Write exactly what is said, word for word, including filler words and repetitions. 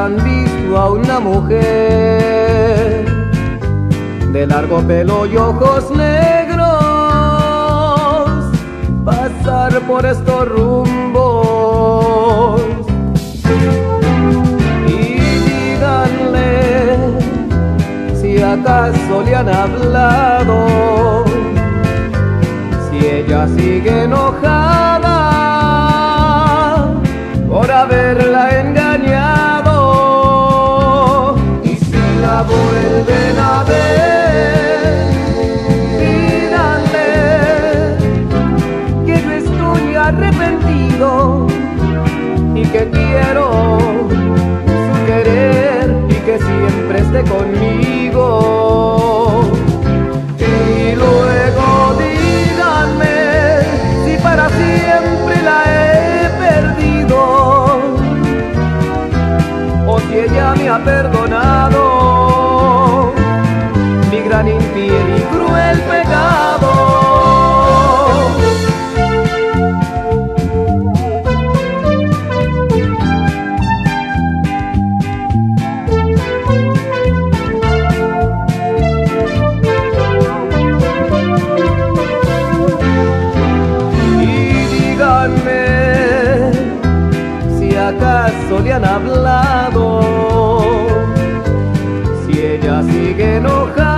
han visto a una mujer de largo pelo y ojos negros pasar por estos rumbos, y díganle si acaso le han hablado, si ella sigue enojada por haberla engañado, y si la vuelven a ver, díganle que yo estoy arrepentido y que quiero su querer y que siempre esté conmigo. Y luego díganme si para siempre la he perdido o si ella me ha perdonado mi gran infiel y cruel pecado. Si acaso le han hablado, si ella sigue enojada